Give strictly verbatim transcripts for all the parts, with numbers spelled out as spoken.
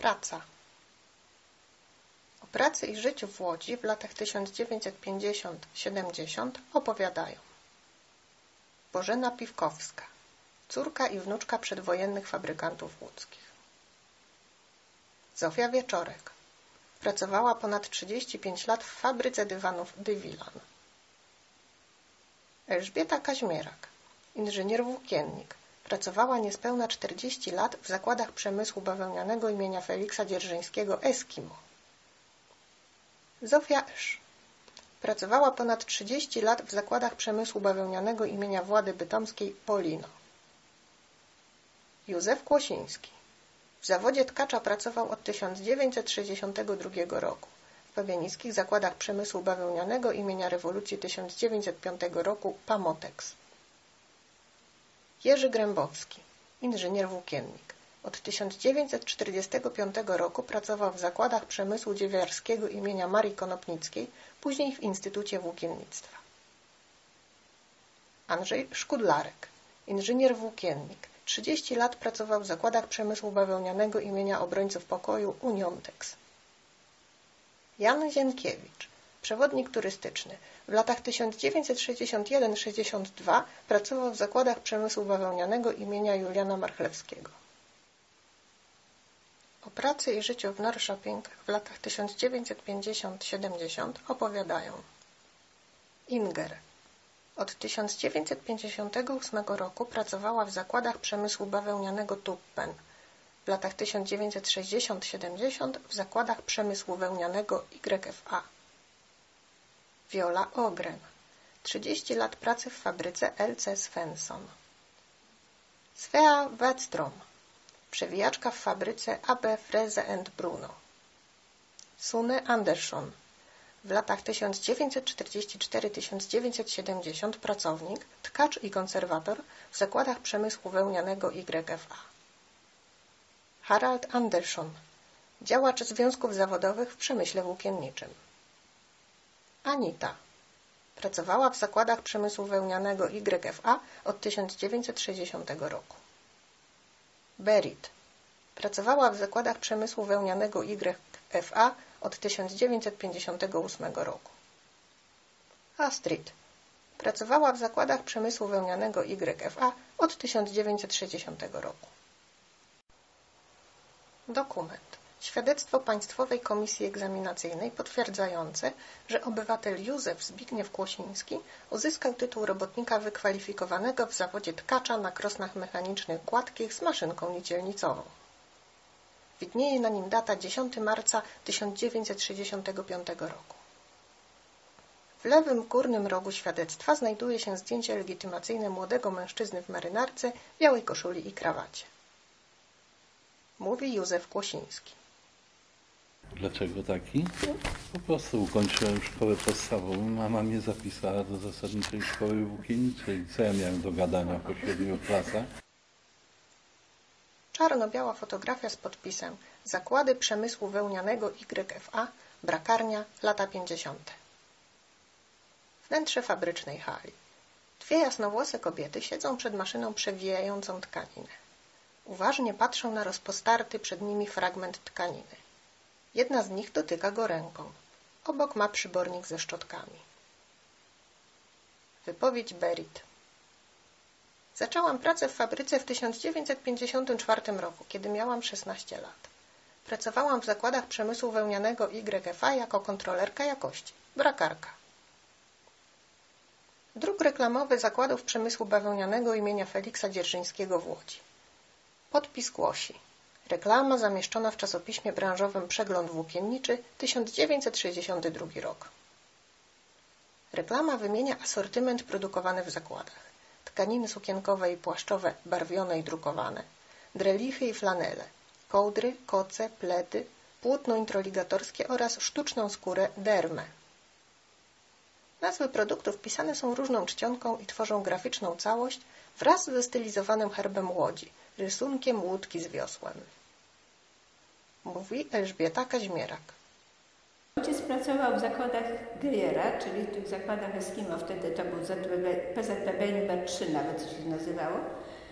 Praca. O pracy i życiu w Łodzi w latach tysiąc dziewięćset pięćdziesiątym do siedemdziesiątego opowiadają Bożena Piwkowska, córka i wnuczka przedwojennych fabrykantów łódzkich. Zofia Wieczorek. Pracowała ponad trzydzieści pięć lat w fabryce dywanów Dywilan. Elżbieta Kaźmierak, inżynier włókiennik. Pracowała niespełna czterdzieści lat w zakładach przemysłu bawełnianego imienia Feliksa Dzierżyńskiego Eskimo. Zofia Esz. Pracowała ponad trzydzieści lat w zakładach przemysłu bawełnianego imienia Włady Bytomskiej Polino. Józef Kłosiński. W zawodzie tkacza pracował od tysiąc dziewięćset sześćdziesiątego drugiego roku w pabianickich zakładach przemysłu bawełnianego imienia Rewolucji tysiąc dziewięćset piątego roku Pamotex. Jerzy Grębowski, inżynier włókiennik. Od tysiąc dziewięćset czterdziestego piątego roku pracował w zakładach przemysłu dziewiarskiego imienia Marii Konopnickiej, później w Instytucie Włókiennictwa. Andrzej Szkudlarek, inżynier włókiennik. trzydzieści lat pracował w zakładach przemysłu bawełnianego imienia Obrońców Pokoju Uniontex. Jan Zienkiewicz, przewodnik turystyczny. W latach tysiąc dziewięćset sześćdziesiątym pierwszym do sześćdziesiątego drugiego pracował w zakładach przemysłu bawełnianego imienia Juliana Marchlewskiego. O pracy i życiu w Norrköping w latach tysiąc dziewięćset pięćdziesiątym do siedemdziesiątego opowiadają Inger. Od tysiąc dziewięćset pięćdziesiątego ósmego roku pracowała w zakładach przemysłu bawełnianego Tuppen. W latach tysiąc dziewięćset sześćdziesiątym do siedemdziesiątego w zakładach przemysłu wełnianego Y F A. Viola Ogren. trzydzieści lat pracy w fabryce L C Svensson. Svea Wedstrom. Przewijaczka w fabryce A B Freze and Bruno. Sune Andersson. W latach tysiąc dziewięćset czterdziestym czwartym do tysiąc dziewięćset siedemdziesiątego pracownik, tkacz i konserwator w zakładach przemysłu wełnianego Y F A. Harald Andersson, działacz związków zawodowych w przemyśle włókienniczym. Anita. Pracowała w zakładach przemysłu wełnianego Y F A od tysiąc dziewięćset sześćdziesiątego roku. Berit. Pracowała w zakładach przemysłu wełnianego Y F A od tysiąc dziewięćset pięćdziesiątego ósmego roku. Astrid. Pracowała w zakładach przemysłu wełnianego Y F A od tysiąc dziewięćset sześćdziesiątego roku. Dokument. Świadectwo Państwowej Komisji Egzaminacyjnej potwierdzające, że obywatel Józef Zbigniew Kłosiński uzyskał tytuł robotnika wykwalifikowanego w zawodzie tkacza na krosnach mechanicznych gładkich z maszynką nicielnicową. Widnieje na nim data dziesiątego marca tysiąc dziewięćset sześćdziesiątego piątego roku. W lewym górnym rogu świadectwa znajduje się zdjęcie legitymacyjne młodego mężczyzny w marynarce, białej koszuli i krawacie. Mówi Józef Kłosiński. Dlaczego taki? Po prostu ukończyłem szkołę podstawową. Mama mnie zapisała do zasadniczej szkoły włókienniczej. Co ja miałem do gadania po siedmiu klasach? Czarno-biała fotografia z podpisem Zakłady Przemysłu Wełnianego Y F A, Brakarnia, lata pięćdziesiąte. Wnętrze fabrycznej hali. Dwie jasnowłose kobiety siedzą przed maszyną przewijającą tkaninę. Uważnie patrzą na rozpostarty przed nimi fragment tkaniny. Jedna z nich dotyka go ręką. Obok ma przybornik ze szczotkami. Wypowiedź Berit. Zaczęłam pracę w fabryce w tysiąc dziewięćset pięćdziesiątym czwartym roku, kiedy miałam szesnaście lat. Pracowałam w zakładach przemysłu wełnianego Y F A jako kontrolerka jakości, brakarka. Druk reklamowy zakładów przemysłu bawełnianego imienia Feliksa Dzierżyńskiego w Łodzi. Podpis głosi: reklama zamieszczona w czasopiśmie branżowym Przegląd Włókienniczy, tysiąc dziewięćset sześćdziesiąty drugi rok. Reklama wymienia asortyment produkowany w zakładach. Tkaniny sukienkowe i płaszczowe barwione i drukowane, drelichy i flanele, kołdry, koce, pledy, płótno introligatorskie oraz sztuczną skórę dermę. Nazwy produktów pisane są różną czcionką i tworzą graficzną całość wraz ze stylizowanym herbem Łodzi, rysunkiem łódki z wiosłem. Mówi Elżbieta Kaźmierak. Ojciec pracował w zakładach Gejera, czyli w tych zakładach Eskimo, wtedy to był P Z P B numer trzy nawet się nazywało.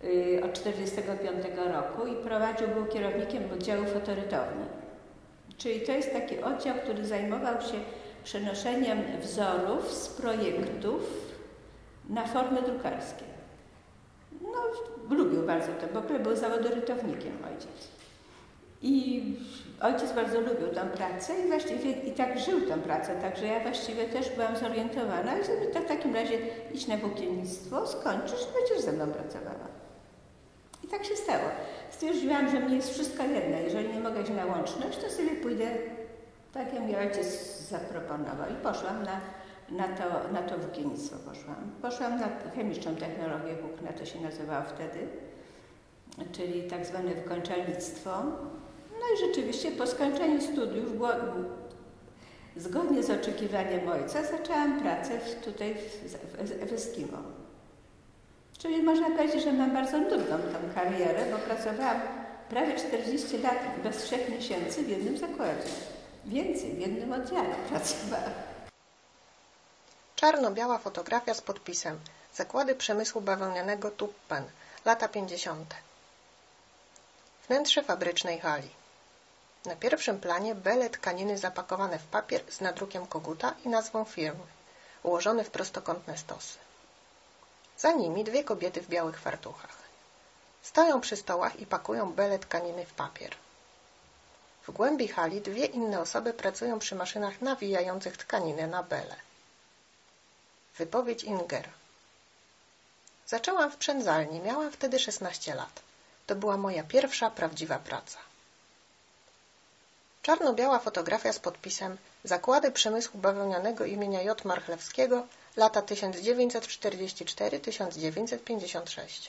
od czterdziestego piątego roku i prowadził, był kierownikiem oddziału fotorytowni. Czyli to jest taki oddział, który zajmował się przenoszeniem wzorów z projektów na formy drukarskie. No, lubił bardzo to, bo był zawodorytownikiem ojciec. I ojciec bardzo lubił tę pracę i właściwie i tak żył tę pracę, także ja właściwie też byłam zorientowana i sobie tak w takim razie idź na włókiennictwo, skończysz i będziesz ze mną pracowała. I tak się stało. Stwierdziłam, że mnie jest wszystko jedno. Jeżeli nie mogę iść na łączność, to sobie pójdę, tak jak mi ojciec zaproponował. I poszłam na, na, to, na to włókiennictwo. Poszłam. poszłam na chemiczną technologię włókna, to się nazywało wtedy, czyli tak zwane wykończalnictwo. No i rzeczywiście po skończeniu studiów, zgodnie z oczekiwaniem ojca, zaczęłam pracę w, tutaj w, w, w Eskimo. Czyli można powiedzieć, że mam bardzo nudną tą karierę, bo pracowałam prawie czterdzieści lat bez trzech miesięcy w jednym zakładzie. Więcej, w jednym oddziale pracowałam. Czarno-biała fotografia z podpisem Zakłady Przemysłu Bawełnianego Tuppen, lata pięćdziesiąte. Wnętrze fabrycznej hali. Na pierwszym planie bele tkaniny zapakowane w papier z nadrukiem koguta i nazwą firmy, ułożone w prostokątne stosy. Za nimi dwie kobiety w białych fartuchach. Stoją przy stołach i pakują bele tkaniny w papier. W głębi hali dwie inne osoby pracują przy maszynach nawijających tkaninę na bele. Wypowiedź Inger. Zaczęłam w przędzalni, miałam wtedy szesnaście lat. To była moja pierwsza prawdziwa praca. Czarno-biała fotografia z podpisem Zakłady Przemysłu Bawełnianego imienia J. Marchlewskiego, lata tysiąc dziewięćset czterdziesty czwarty do tysiąc dziewięćset pięćdziesiąt sześć.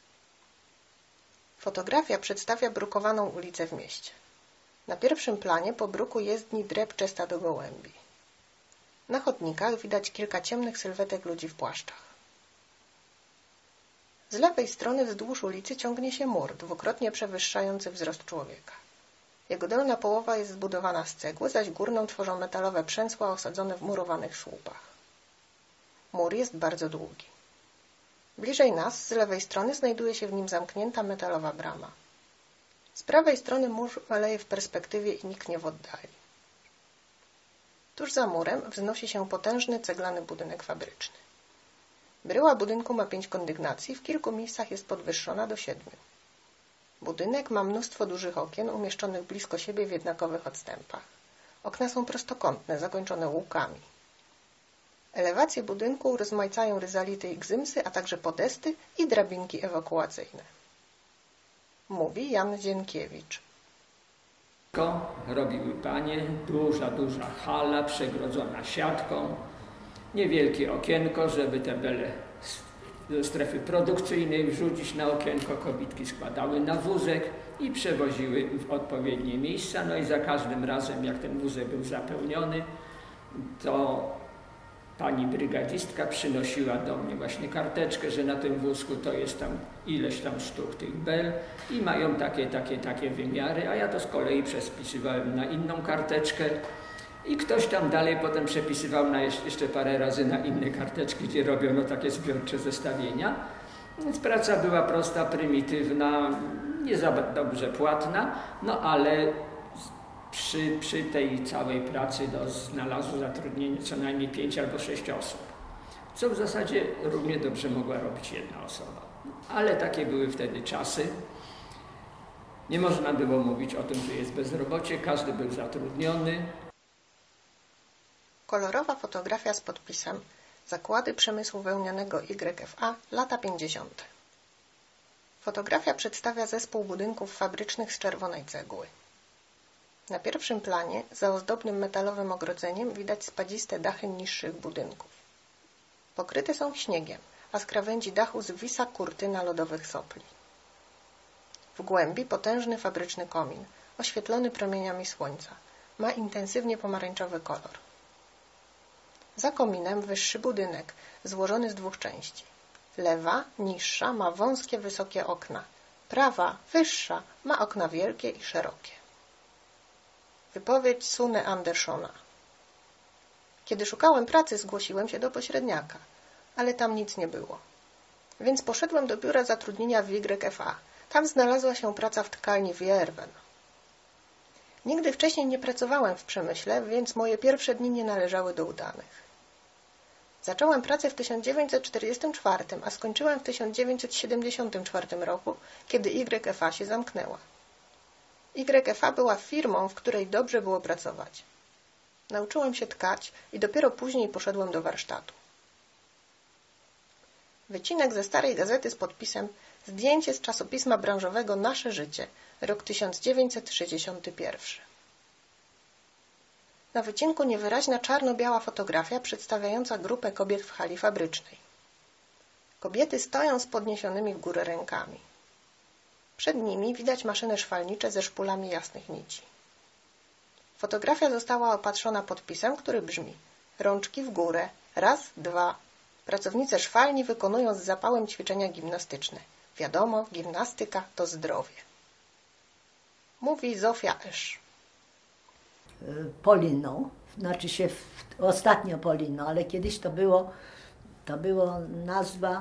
Fotografia przedstawia brukowaną ulicę w mieście. Na pierwszym planie po bruku jezdni drepcze stado gołębi. Na chodnikach widać kilka ciemnych sylwetek ludzi w płaszczach. Z lewej strony wzdłuż ulicy ciągnie się mur, dwukrotnie przewyższający wzrost człowieka. Jego dolna połowa jest zbudowana z cegły, zaś górną tworzą metalowe przęsła osadzone w murowanych słupach. Mur jest bardzo długi. Bliżej nas, z lewej strony, znajduje się w nim zamknięta metalowa brama. Z prawej strony mur maleje w perspektywie i niknie w oddali. Tuż za murem wznosi się potężny ceglany budynek fabryczny. Bryła budynku ma pięć kondygnacji, w kilku miejscach jest podwyższona do siedmiu. Budynek ma mnóstwo dużych okien umieszczonych blisko siebie w jednakowych odstępach. Okna są prostokątne, zakończone łukami. Elewacje budynku urozmaicają ryzality i gzymsy, a także podesty i drabinki ewakuacyjne. Mówi Jan Zienkiewicz. Robiły panie, duża, duża hala przegrodzona siatką, niewielkie okienko, żeby te bele ze strefy produkcyjnej wrzucić na okienko. Kobitki składały na wózek i przewoziły w odpowiednie miejsca. No i za każdym razem, jak ten wózek był zapełniony, to pani brygadzistka przynosiła do mnie właśnie karteczkę, że na tym wózku to jest tam ileś tam sztuk tych bel i mają takie, takie, takie wymiary, a ja to z kolei przespisywałem na inną karteczkę i ktoś tam dalej potem przepisywał na jeszcze parę razy na inne karteczki, gdzie robiono takie zbiorcze zestawienia. Więc praca była prosta, prymitywna, nie za dobrze płatna, no ale Przy, przy tej całej pracy no, znalazło zatrudnienie co najmniej pięć albo sześć osób, co w zasadzie równie dobrze mogła robić jedna osoba. Ale takie były wtedy czasy. Nie można było mówić o tym, że jest bezrobocie, każdy był zatrudniony. Kolorowa fotografia z podpisem Zakłady Przemysłu Wełnianego Y F A, lata pięćdziesiąte. Fotografia przedstawia zespół budynków fabrycznych z czerwonej cegły. Na pierwszym planie, za ozdobnym metalowym ogrodzeniem, widać spadziste dachy niższych budynków. Pokryte są śniegiem, a z krawędzi dachu zwisa kurtyna lodowych sopli. W głębi potężny fabryczny komin, oświetlony promieniami słońca, ma intensywnie pomarańczowy kolor. Za kominem wyższy budynek, złożony z dwóch części. Lewa, niższa, ma wąskie, wysokie okna. Prawa, wyższa, ma okna wielkie i szerokie. Wypowiedź Sune Andersona. Kiedy szukałem pracy, zgłosiłem się do pośredniaka, ale tam nic nie było. Więc poszedłem do biura zatrudnienia w Y F A. Tam znalazła się praca w tkalni w Jerven. Nigdy wcześniej nie pracowałem w przemyśle, więc moje pierwsze dni nie należały do udanych. Zacząłem pracę w tysiąc dziewięćset czterdziestym czwartym, a skończyłem w tysiąc dziewięćset siedemdziesiątym czwartym roku, kiedy Y F A się zamknęła. Y F A była firmą, w której dobrze było pracować. Nauczyłem się tkać i dopiero później poszedłem do warsztatu. Wycinek ze starej gazety z podpisem Zdjęcie z czasopisma branżowego Nasze Życie, rok tysiąc dziewięćset sześćdziesiąty pierwszy. Na wycinku niewyraźna czarno-biała fotografia przedstawiająca grupę kobiet w hali fabrycznej. Kobiety stoją z podniesionymi w górę rękami. Przed nimi widać maszyny szwalnicze ze szpulami jasnych nici. Fotografia została opatrzona podpisem, który brzmi: rączki w górę, raz, dwa. Pracownice szwalni wykonują z zapałem ćwiczenia gimnastyczne. Wiadomo, gimnastyka to zdrowie. Mówi Zofia Esz. Polino, znaczy się w, ostatnio Polino, ale kiedyś to było, to było nazwa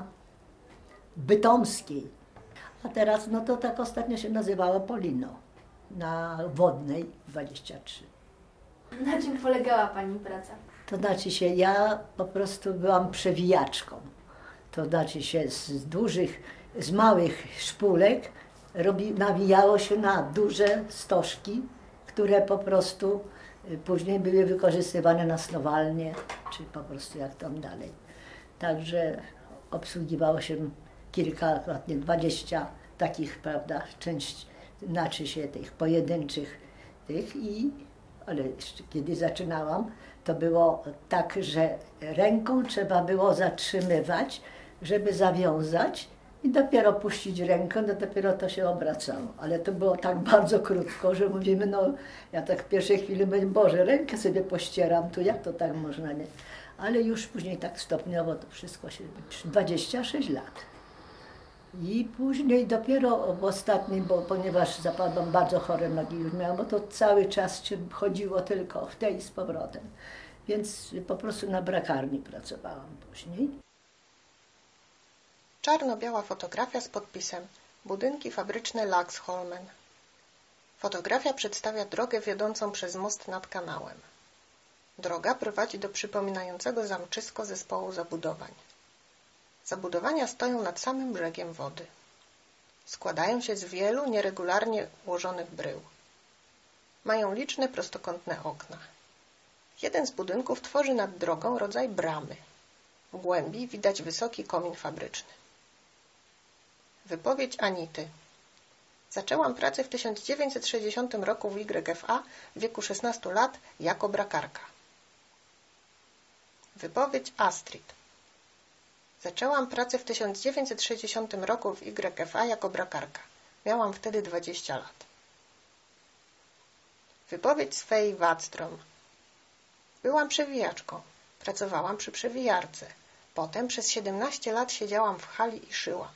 Bytomskiej. A teraz no to tak ostatnio się nazywało Polino na Wodnej dwadzieścia trzy. Na czym polegała Pani praca? To znaczy się, ja po prostu byłam przewijaczką. To znaczy się z dużych, z małych szpulek robi, nawijało się na duże stożki, które po prostu później były wykorzystywane na snowalnie, czy po prostu jak tam dalej. Także obsługiwało się kilka, nie dwadzieścia takich, prawda, części, znaczy się tych pojedynczych tych i, ale kiedy zaczynałam, to było tak, że ręką trzeba było zatrzymywać, żeby zawiązać i dopiero puścić rękę, no dopiero to się obracało. Ale to było tak bardzo krótko, że mówimy, no ja tak w pierwszej chwili mówię, Boże, rękę sobie pościeram, to jak to tak można, nie? Ale już później tak stopniowo to wszystko się, dwadzieścia sześć lat. I później dopiero w ostatnim, bo ponieważ zapadłam bardzo chore nogi już miałam, bo to cały czas się chodziło tylko w tej z powrotem. Więc po prostu na brakarni pracowałam później. Czarno-biała fotografia z podpisem Budynki fabryczne Laxholmen. Fotografia przedstawia drogę wiodącą przez most nad kanałem. Droga prowadzi do przypominającego zamczysko zespołu zabudowań. Zabudowania stoją nad samym brzegiem wody. Składają się z wielu nieregularnie ułożonych brył. Mają liczne prostokątne okna. Jeden z budynków tworzy nad drogą rodzaj bramy. W głębi widać wysoki komin fabryczny. Wypowiedź Anity. Zaczęłam pracę w tysiąc dziewięćset sześćdziesiątym roku w Y F A w wieku szesnastu lat jako brakarka. Wypowiedź Astrid. Zaczęłam pracę w tysiąc dziewięćset sześćdziesiątym roku w Y F A jako brakarka. Miałam wtedy dwadzieścia lat. Wypowiedź Svei Wadstrom. Byłam przewijaczką. Pracowałam przy przewijarce. Potem przez siedemnaście lat siedziałam w hali i szyłam.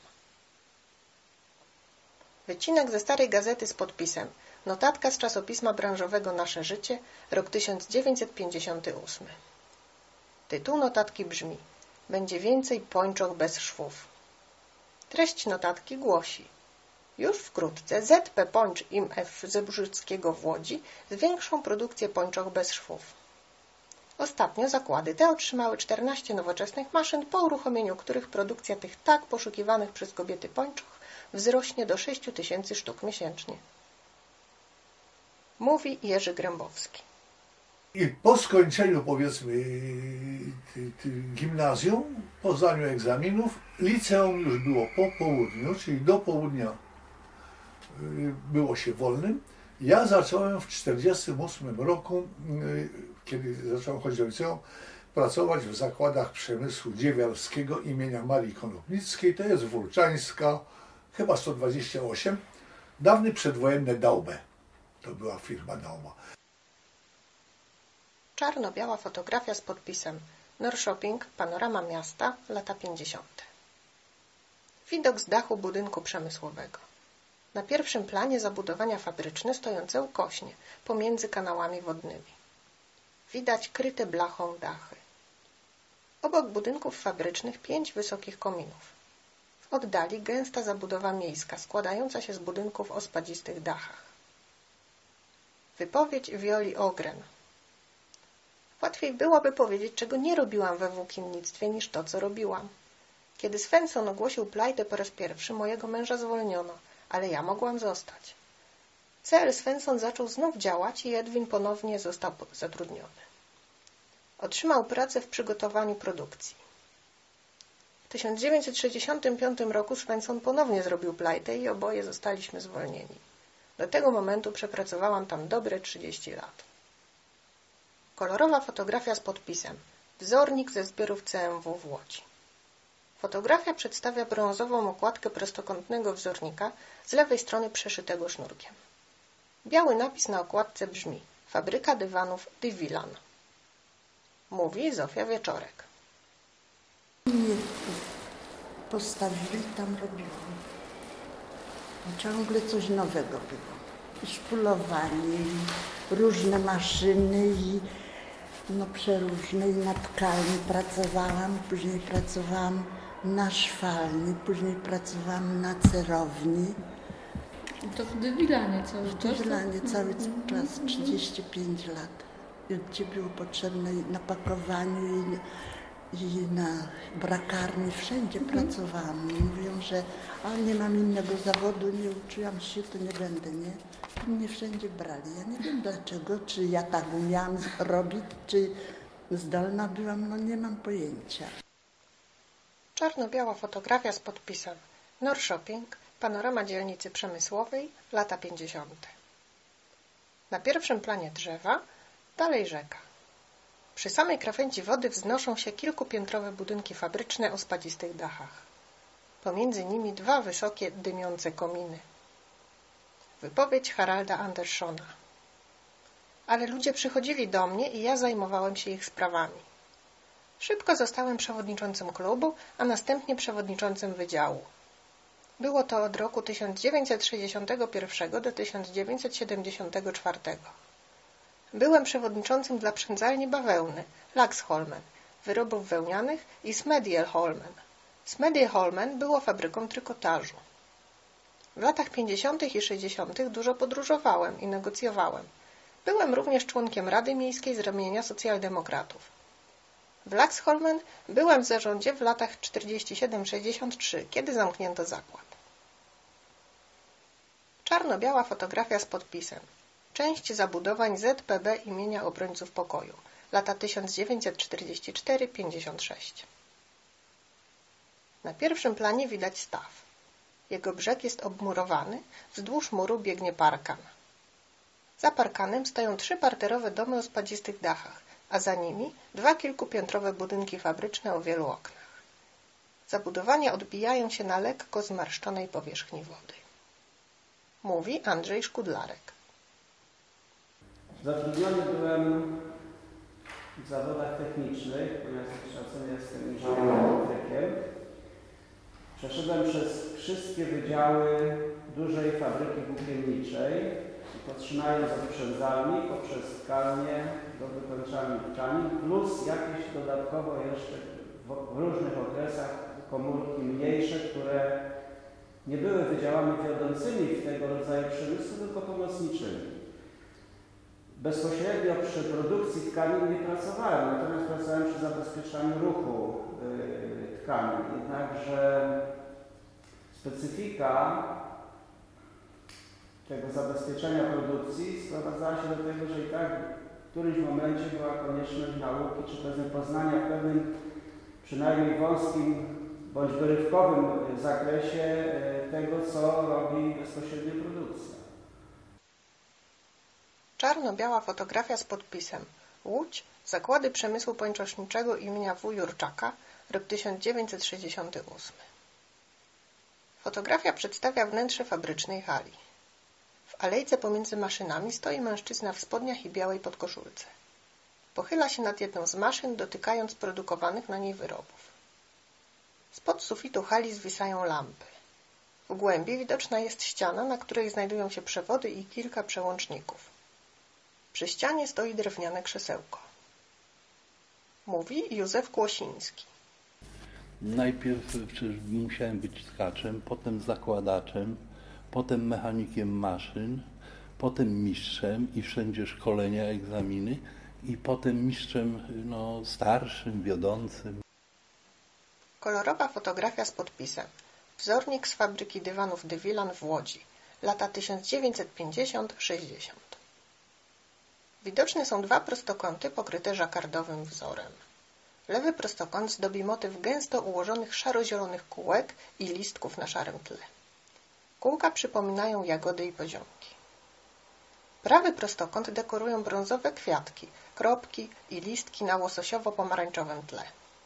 Wycinek ze starej gazety z podpisem Notatka z czasopisma branżowego Nasze Życie, rok tysiąc dziewięćset pięćdziesiąty ósmy. Tytuł notatki brzmi: Będzie więcej pończoch bez szwów. Treść notatki głosi: już wkrótce Z P Pończ im F Zebrzyckiego w Łodzi zwiększą produkcję pończoch bez szwów. Ostatnio zakłady te otrzymały czternaście nowoczesnych maszyn, po uruchomieniu których produkcja tych tak poszukiwanych przez kobiety pończoch wzrośnie do sześciu tysięcy sztuk miesięcznie. Mówi Jerzy Grębowski. I po skończeniu, powiedzmy, gimnazjum, po zdaniu egzaminów, liceum już było po południu, czyli do południa było się wolnym. Ja zacząłem w tysiąc dziewięćset czterdziestym ósmym roku, kiedy zacząłem chodzić do liceum, pracować w zakładach przemysłu dziewiarskiego imienia Marii Konopnickiej, to jest Wólczańska, chyba sto dwadzieścia osiem, dawny przedwojenne Daube. To była firma Dauma. Czarno-biała fotografia z podpisem Norrköping, panorama miasta, lata pięćdziesiąte. Widok z dachu budynku przemysłowego. Na pierwszym planie zabudowania fabryczne stojące ukośnie, pomiędzy kanałami wodnymi. Widać kryte blachą dachy. Obok budynków fabrycznych pięć wysokich kominów. Oddali gęsta zabudowa miejska, składająca się z budynków o spadzistych dachach. Wypowiedź Violi Ogren. Łatwiej byłoby powiedzieć, czego nie robiłam we włókiennictwie, niż to, co robiłam. Kiedy Svensson ogłosił plajtę po raz pierwszy, mojego męża zwolniono, ale ja mogłam zostać. C L Svensson zaczął znów działać i Edwin ponownie został zatrudniony. Otrzymał pracę w przygotowaniu produkcji. W tysiąc dziewięćset sześćdziesiątym piątym roku Svensson ponownie zrobił plajtę i oboje zostaliśmy zwolnieni. Do tego momentu przepracowałam tam dobre trzydzieści lat. Kolorowa fotografia z podpisem. Wzornik ze zbiorów C M W w Łodzi. Fotografia przedstawia brązową okładkę prostokątnego wzornika z lewej strony przeszytego sznurkiem. Biały napis na okładce brzmi: Fabryka dywanów de Villan. Mówi Zofia Wieczorek. Nie postawili, tam robiłam. Ciągle coś nowego było. I szpulowanie, i różne maszyny, i no przeróżne, i na tkalni pracowałam, później pracowałam na szwalni, później pracowałam na cerowni. To w de Villanie cały czas? W de Villanie cały czas, trzydzieści pięć lat. Gdzie było potrzebne i na pakowaniu, i, i na brakarni, wszędzie mm. pracowałam. Mówią, że a nie mam innego zawodu, nie uczyłam się, to nie będę, nie? I mnie wszędzie brali. Ja nie wiem dlaczego, czy ja tak umiałam robić, czy zdolna byłam, no nie mam pojęcia. Czarno-biała fotografia z podpisem Norrköping, panorama dzielnicy przemysłowej, lata pięćdziesiąte. Na pierwszym planie drzewa, dalej rzeka. Przy samej krawędzi wody wznoszą się kilkupiętrowe budynki fabryczne o spadzistych dachach. Pomiędzy nimi dwa wysokie, dymiące kominy. Wypowiedź Haralda Anderssona. Ale ludzie przychodzili do mnie i ja zajmowałem się ich sprawami. Szybko zostałem przewodniczącym klubu, a następnie przewodniczącym wydziału. Było to od roku tysiąc dziewięćset sześćdziesiątego pierwszego do tysiąc dziewięćset siedemdziesiątego czwartego. Byłem przewodniczącym dla przędzalni bawełny, Laxholmen, wyrobów wełnianych i Smedjeholmen. Smedjeholmen było fabryką trykotażu. W latach pięćdziesiątych i sześćdziesiątych dużo podróżowałem i negocjowałem. Byłem również członkiem Rady Miejskiej z ramienia socjaldemokratów. W Laxholmen byłem w zarządzie w latach czterdziestym siódmym do sześćdziesiątego trzeciego, kiedy zamknięto zakład. Czarno-biała fotografia z podpisem. Część zabudowań Z P B imienia Obrońców Pokoju, lata tysiąc dziewięćset czterdziesty czwarty do pięćdziesiątego szóstego. Na pierwszym planie widać staw. Jego brzeg jest obmurowany, wzdłuż muru biegnie parkan. Za parkanem stoją trzy parterowe domy o spadzistych dachach, a za nimi dwa kilkupiętrowe budynki fabryczne o wielu oknach. Zabudowania odbijają się na lekko zmarszczonej powierzchni wody. Mówi Andrzej Szkudlarek. Zatrudniony byłem w zawodach technicznych, ponieważ z wykształcenia jestem inżynierem elektrykiem. Przeszedłem przez wszystkie wydziały dużej fabryki włókienniczej, poczynając od przędzalni, poprzez tkalnię do wykończalni tkanin, plus jakieś dodatkowo jeszcze w, w różnych okresach komórki mniejsze, które nie były wydziałami wiodącymi w tego rodzaju przemysłu, tylko pomocniczymi. Bezpośrednio przy produkcji tkanin nie pracowałem, natomiast pracowałem przy zabezpieczaniu ruchu yy, tkanin. Jednakże specyfika tego zabezpieczenia produkcji sprowadzała się do tego, że i tak w którymś momencie była konieczność nauki, czy też poznania w pewnym, przynajmniej wąskim bądź wyrywkowym zakresie tego, co robi bezpośrednio produkcja. Czarno-biała fotografia z podpisem Łódź, Zakłady Przemysłu Pończoszniczego imienia W. Jurczaka, rok tysiąc dziewięćset sześćdziesiąty ósmy. Fotografia przedstawia wnętrze fabrycznej hali. W alejce pomiędzy maszynami stoi mężczyzna w spodniach i białej podkoszulce. Pochyla się nad jedną z maszyn, dotykając produkowanych na niej wyrobów. Spod sufitu hali zwisają lampy. W głębi widoczna jest ściana, na której znajdują się przewody i kilka przełączników. Przy ścianie stoi drewniane krzesełko. Mówi Józef Kłosiński. Najpierw przecież musiałem być tkaczem, potem zakładaczem, potem mechanikiem maszyn, potem mistrzem i wszędzie szkolenia, egzaminy i potem mistrzem no, starszym, wiodącym. Kolorowa fotografia z podpisem. Wzornik z fabryki dywanów de Villan w Łodzi. Lata tysiąc dziewięćset pięćdziesiąt do sześćdziesiątego. Widoczne są dwa prostokąty pokryte żakardowym wzorem. Lewy prostokąt zdobi motyw gęsto ułożonych szaro-zielonych kółek i listków na szarym tle. Kółka przypominają jagody i poziomki. Prawy prostokąt dekorują brązowe kwiatki, kropki i listki na łososiowo-pomarańczowym tle.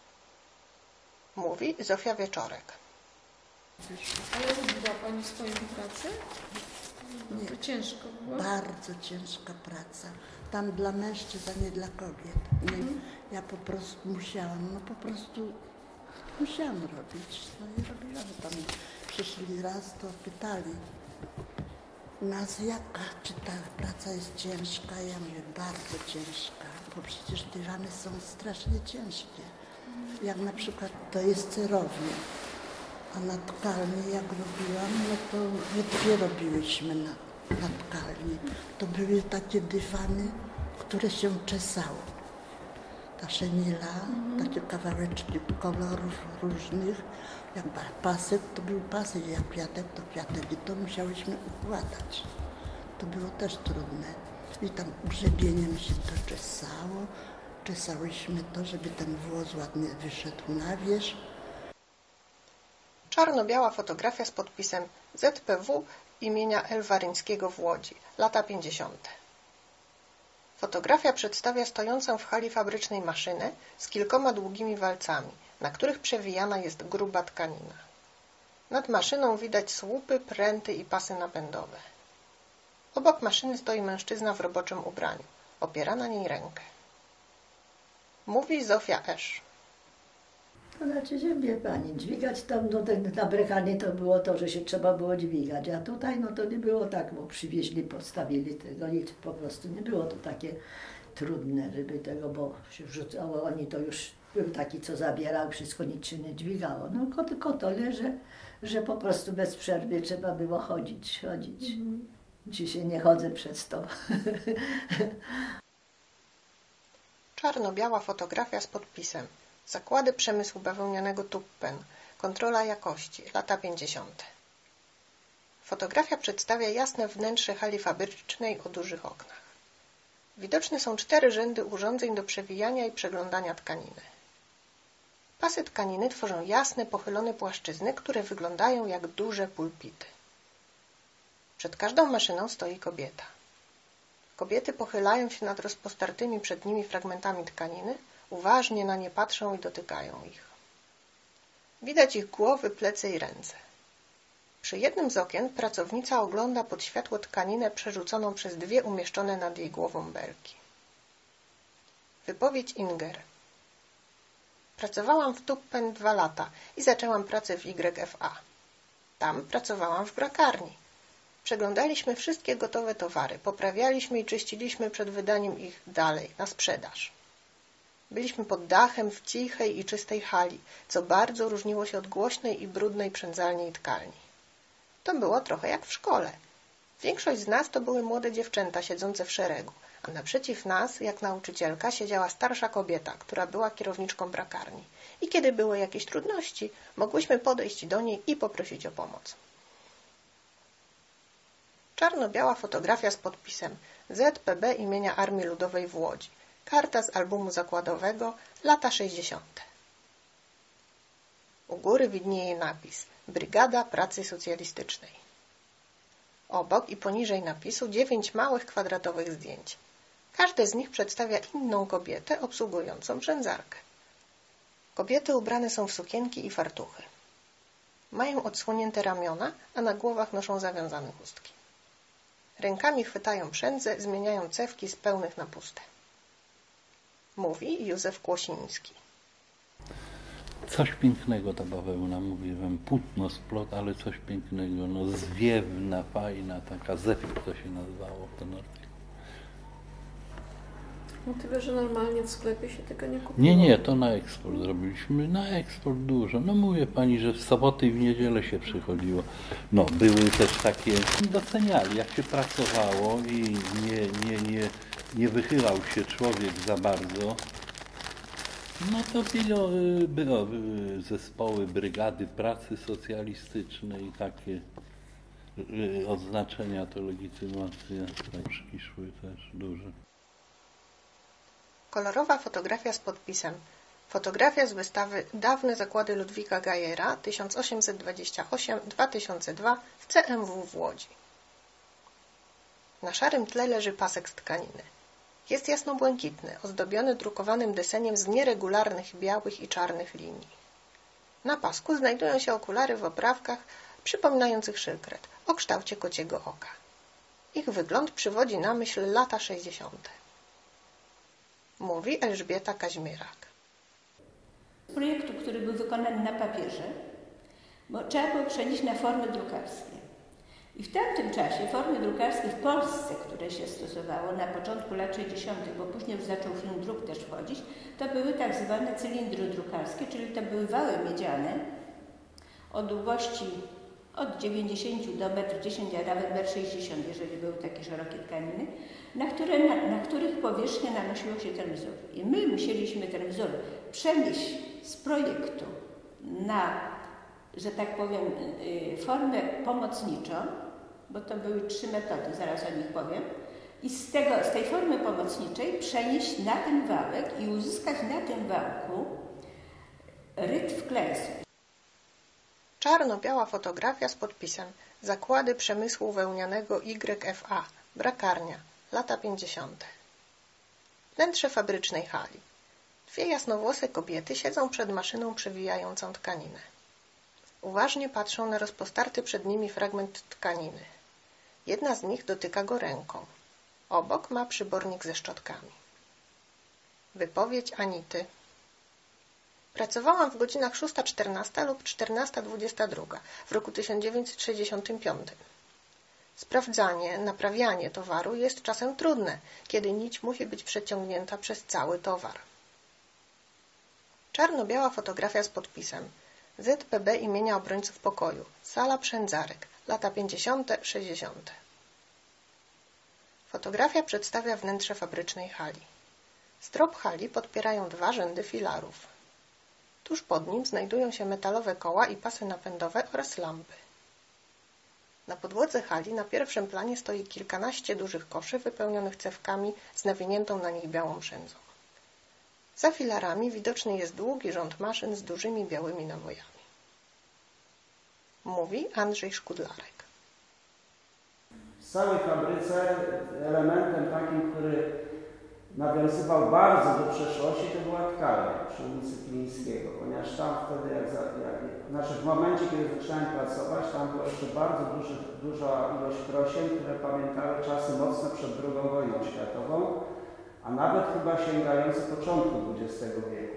Mówi Zofia Wieczorek. Ale lubiła Pani swoją pracę? No to ciężko było? Bardzo ciężka praca. Tam dla mężczyzn, a nie dla kobiet. Nie, mm. Ja po prostu musiałam, no po prostu musiałam robić. No i robiłam. Tam przyszli raz, to pytali nas, jaka, czy ta praca jest ciężka. Ja mówię, bardzo ciężka, bo przecież dywany są strasznie ciężkie. Jak na przykład to jest cerownia, a na tkalni jak robiłam, no to my dwie robiłyśmy na, na tkalni. To były takie dywany, które się czesało. Ta szenila, mm. takie kawałeczki kolorów różnych. Jak pasek, to był pasek, jak kwiatek, to kwiatek. I to musiałyśmy układać. To było też trudne. I tam grzebieniem się to czesało. Czesałyśmy to, żeby ten włos ładnie wyszedł na wierzch. Czarno-biała fotografia z podpisem Z P W imienia L. Waryńskiego w Łodzi, lata pięćdziesiąte. Fotografia przedstawia stojącą w hali fabrycznej maszynę z kilkoma długimi walcami, na których przewijana jest gruba tkanina. Nad maszyną widać słupy, pręty i pasy napędowe. Obok maszyny stoi mężczyzna w roboczym ubraniu. Opiera na niej rękę. Mówi Zofia Esz. To znaczy, że wie Pani, dźwigać tam, no ten, na Brechanie to było to, że się trzeba było dźwigać, a tutaj no to nie było tak, bo przywieźli, postawili tego i po prostu nie było to takie trudne, żeby tego, bo się wrzucało, oni to już był taki, co zabierał, wszystko nic się nie dźwigało. No tylko tyle, że, że po prostu bez przerwy trzeba było chodzić, chodzić. Mhm. Dzisiaj nie chodzę przez to. Czarno-biała fotografia z podpisem Zakłady przemysłu bawełnianego Tuppen. Kontrola jakości. Lata pięćdziesiąte. Fotografia przedstawia jasne wnętrze hali fabrycznej o dużych oknach. Widoczne są cztery rzędy urządzeń do przewijania i przeglądania tkaniny. Pasy tkaniny tworzą jasne, pochylone płaszczyzny, które wyglądają jak duże pulpity. Przed każdą maszyną stoi kobieta. Kobiety pochylają się nad rozpostartymi przed nimi fragmentami tkaniny, uważnie na nie patrzą i dotykają ich. Widać ich głowy, plecy i ręce. Przy jednym z okien pracownica ogląda pod światło tkaninę przerzuconą przez dwie umieszczone nad jej głową belki. Wypowiedź Inger. Pracowałam w Tuppen dwa lata i zaczęłam pracę w Y F A. Tam pracowałam w brakarni. Przeglądaliśmy wszystkie gotowe towary, poprawialiśmy i czyściliśmy przed wydaniem ich dalej, na sprzedaż. Byliśmy pod dachem w cichej i czystej hali, co bardzo różniło się od głośnej i brudnej przędzalni i tkalni. To było trochę jak w szkole. Większość z nas to były młode dziewczęta siedzące w szeregu, a naprzeciw nas, jak nauczycielka, siedziała starsza kobieta, która była kierowniczką brakarni. I kiedy były jakieś trudności, mogłyśmy podejść do niej i poprosić o pomoc. Czarno-biała fotografia z podpisem Z P B imienia Armii Ludowej w Łodzi. Karta z albumu zakładowego, lata sześćdziesiąte. U góry widnieje napis Brygada Pracy Socjalistycznej. Obok i poniżej napisu dziewięć małych kwadratowych zdjęć. Każde z nich przedstawia inną kobietę obsługującą przędzarkę. Kobiety ubrane są w sukienki i fartuchy. Mają odsłonięte ramiona, a na głowach noszą zawiązane chustki. Rękami chwytają przędzę, zmieniają cewki z pełnych na puste. Mówi Józef Kłosiński. Coś pięknego ta bawełna, mówię wam, płótno, splot, ale coś pięknego, no zwiewna, fajna, taka zewk to się nazywało ten artykuł. No tyle, że normalnie w sklepie się tego nie kupuje. Nie, nie, to na eksport zrobiliśmy. Na eksport dużo. No mówię pani, że w soboty i w niedzielę się przychodziło. No były też takie, doceniali jak się pracowało i nie, nie, nie, nie wychylał się człowiek za bardzo. No to było, było zespoły brygady pracy socjalistycznej, takie odznaczenia, to legitymacja, książki szły też duże. Kolorowa fotografia z podpisem. Fotografia z wystawy Dawne zakłady Ludwika Gajera tysiąc osiemset dwadzieścia osiem do dwa tysiące dwa w C M W w Łodzi. Na szarym tle leży pasek z tkaniny. Jest jasno-błękitny, ozdobiony drukowanym deseniem z nieregularnych białych i czarnych linii. Na pasku znajdują się okulary w oprawkach przypominających szylkret o kształcie kociego oka. Ich wygląd przywodzi na myśl lata sześćdziesiąte. Mówi Elżbieta Kaźmierak. Z projektu, który był wykonany na papierze, bo trzeba było przenieść na formy drukarskie. I w tamtym czasie formy drukarskie w Polsce, które się stosowało na początku lat sześćdziesiątych, bo później już zaczął film druk też wchodzić, to były tak zwane cylindry drukarskie, czyli to były wały miedziane o długości od dziewięćdziesięciu do metr dziesięć, a nawet metr sześćdziesiąt, jeżeli były takie szerokie tkaniny, na, które, na, na których powierzchnię nanosiło się ten wzór. I my musieliśmy ten wzór przenieść z projektu na, że tak powiem, formę pomocniczą, bo to były trzy metody, zaraz o nich powiem, i z, tego, z tej formy pomocniczej przenieść na ten wałek i uzyskać na tym wałku rytm klęsły. Czarno-biała fotografia z podpisem Zakłady Przemysłu Wełnianego Y F A, Brakarnia, lata pięćdziesiąte. Wnętrze fabrycznej hali. Dwie jasnowłose kobiety siedzą przed maszyną przewijającą tkaninę. Uważnie patrzą na rozpostarty przed nimi fragment tkaniny. Jedna z nich dotyka go ręką. Obok ma przybornik ze szczotkami. Wypowiedź Anity. Pracowałam w godzinach szósta czternasta lub czternasta dwadzieścia dwa w roku tysiąc dziewięćset sześćdziesiątym piątym. Sprawdzanie, naprawianie towaru jest czasem trudne, kiedy nić musi być przeciągnięta przez cały towar. Czarno-biała fotografia z podpisem Z P B imienia Obrońców Pokoju, Sala Przędzarek, lata pięćdziesiąte sześćdziesiąte. Fotografia przedstawia wnętrze fabrycznej hali. Strop hali podpierają dwa rzędy filarów. Tuż pod nim znajdują się metalowe koła i pasy napędowe oraz lampy. Na podłodze hali na pierwszym planie stoi kilkanaście dużych koszy wypełnionych cewkami z nawiniętą na nich białą przędzą. Za filarami widoczny jest długi rząd maszyn z dużymi białymi nawojami. Mówi Andrzej Szkudlarek. W całej fabryce elementem takim, który nawiązywał bardzo do przeszłości, to była tkalnia przy ulicy Kilińskiego, ponieważ tam wtedy, jak, za, jak znaczy w momencie, kiedy zacząłem pracować, tam była jeszcze bardzo duży, duża ilość krosien, które pamiętały czasy mocno przed drugą wojną światową, a nawet chyba sięgające początku dwudziestego wieku.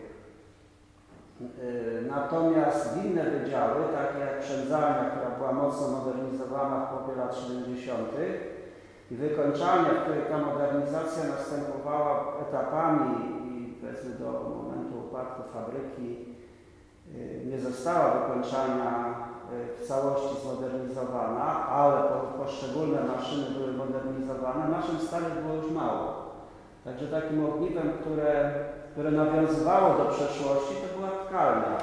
Natomiast inne wydziały, takie jak przędzalnia, która była mocno modernizowana w połowie lat siedemdziesiątych, i wykończalnia, w której ta modernizacja następowała etapami i powiedzmy do momentu upadku fabryki nie została wykończalnia w całości zmodernizowana, ale poszczególne maszyny były modernizowane, maszyn starych było już mało. Także takim ogniwem, które, które nawiązywało do przeszłości, to była tkalnia.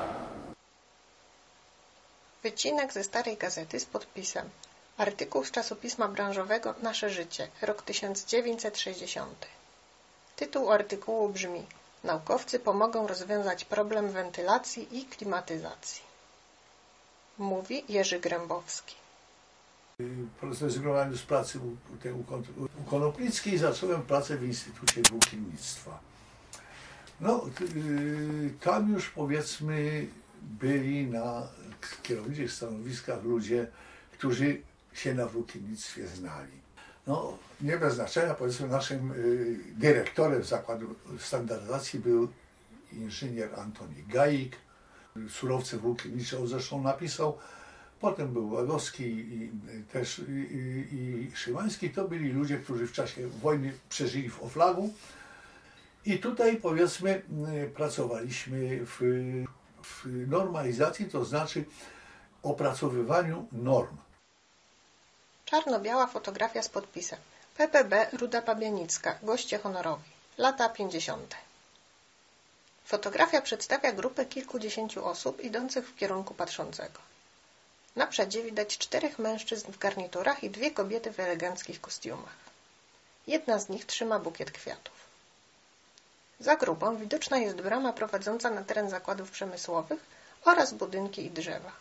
Wycinek ze starej gazety z podpisem artykuł z czasopisma branżowego Nasze Życie, rok tysiąc dziewięćset sześćdziesiąty. Tytuł artykułu brzmi: Naukowcy pomogą rozwiązać problem wentylacji i klimatyzacji. Mówi Jerzy Grębowski. Zrezygnowałem z pracy u, u, u Konopnickiej i zacząłem pracę w Instytucie Włókiennictwa. No, tam już powiedzmy byli na kierowniczych stanowiskach ludzie, którzy się na włókiennictwie znali. No, nie bez znaczenia, powiedzmy, naszym y, dyrektorem zakładu standaryzacji był inżynier Antoni Gajik. Surowce włókiennicze on zresztą napisał. Potem był Łagowski i, i też i, i, i Szymański. To byli ludzie, którzy w czasie wojny przeżyli w Oflagu I tutaj powiedzmy pracowaliśmy w, w normalizacji, to znaczy opracowywaniu norm. Czarno-biała fotografia z podpisem P P B Ruda Pabianicka, goście honorowi, lata pięćdziesiąte. Fotografia przedstawia grupę kilkudziesięciu osób idących w kierunku patrzącego. Na przedzie widać czterech mężczyzn w garniturach i dwie kobiety w eleganckich kostiumach. Jedna z nich trzyma bukiet kwiatów. Za grupą widoczna jest brama prowadząca na teren zakładów przemysłowych oraz budynki i drzewa.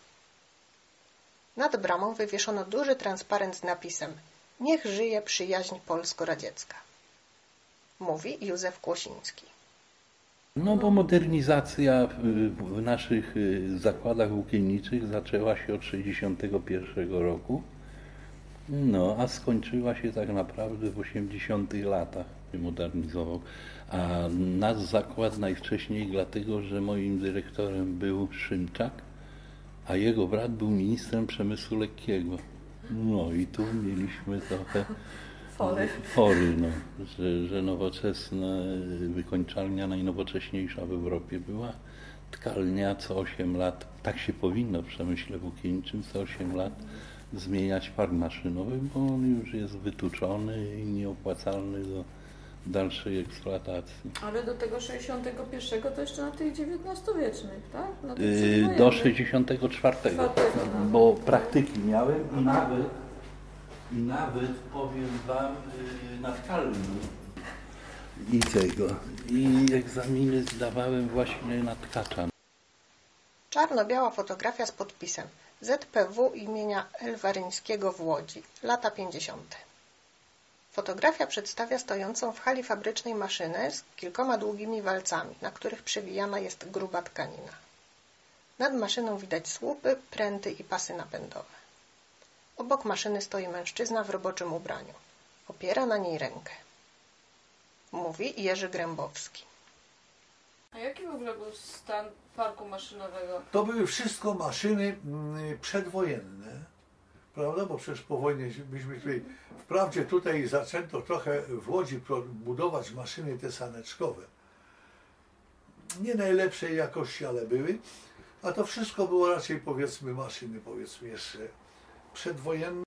Nad bramą wywieszono duży transparent z napisem „Niech żyje przyjaźń polsko-radziecka”. Mówi Józef Kłosiński. No bo modernizacja w naszych zakładach włókienniczych zaczęła się od sześćdziesiątego pierwszego roku, no a skończyła się tak naprawdę w osiemdziesiątych latach się modernizował. A nasz zakład najwcześniej dlatego, że moim dyrektorem był Szymczak, a jego brat był ministrem przemysłu lekkiego. No i tu mieliśmy trochę Fory. Fory, no, że, że nowoczesna wykończalnia najnowocześniejsza w Europie była. Tkalnia co osiem lat, tak się powinno w przemyśle włókienniczym, co osiem lat zmieniać park maszynowy, bo on już jest wytuczony i nieopłacalny do dalszej eksploatacji. Ale do tego sześćdziesiątego pierwszego to jeszcze na tych dziewiętnastowiecznych, tak? Na tych Yy, do sześćdziesiątego czwartego, bo praktyki miałem i nawet, i nawet powiem Wam yy, na tkalni i tego. I egzaminy zdawałem właśnie na tkacza. Czarno-biała fotografia z podpisem Z P W imienia L. Waryńskiego w Łodzi, lata pięćdziesiąte. Fotografia przedstawia stojącą w hali fabrycznej maszynę z kilkoma długimi walcami, na których przewijana jest gruba tkanina. Nad maszyną widać słupy, pręty i pasy napędowe. Obok maszyny stoi mężczyzna w roboczym ubraniu. Opiera na niej rękę. Mówi Jerzy Grębowski. A jaki w ogóle był stan parku maszynowego? To były wszystko maszyny przedwojenne, prawda? Bo przecież po wojnie byśmy tutaj, wprawdzie tutaj zaczęto trochę w Łodzi budować maszyny te saneczkowe. Nie najlepszej jakości, ale były. A to wszystko było raczej, powiedzmy, maszyny, powiedzmy jeszcze przedwojenne.